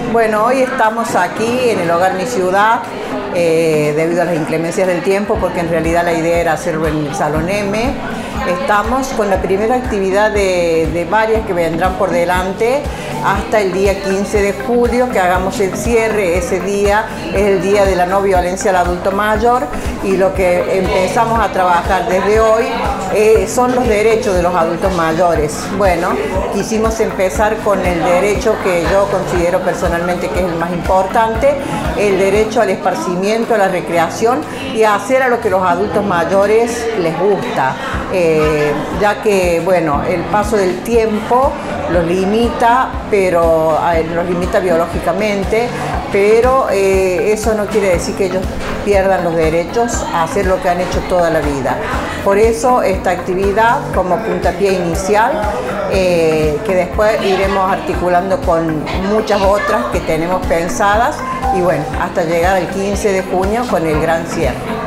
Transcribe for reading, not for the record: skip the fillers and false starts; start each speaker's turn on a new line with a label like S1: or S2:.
S1: Bueno, hoy estamos aquí en el Hogar Mi Ciudad debido a las inclemencias del tiempo, porque en realidad la idea era hacerlo en el Salón M. Estamos con la primera actividad de varias que vendrán por delante hasta el día 15 de julio, que hagamos el cierre. Ese día es el día de la no violencia al adulto mayor, y lo que empezamos a trabajar desde hoy son los derechos de los adultos mayores. Bueno, quisimos empezar con el derecho que yo considero personalmente que es el más importante, el derecho al esparcimiento, a la recreación y a hacer a lo que los adultos mayores les gusta, ya que, bueno, el paso del tiempo los limita, pero los limita biológicamente, pero eso no quiere decir que ellos pierdan los derechos a hacer lo que han hecho toda la vida. Por eso esta actividad como puntapié inicial, que después iremos articulando con muchas otras que tenemos pensadas, y bueno, hasta llegar al 15 de junio con el gran cierre.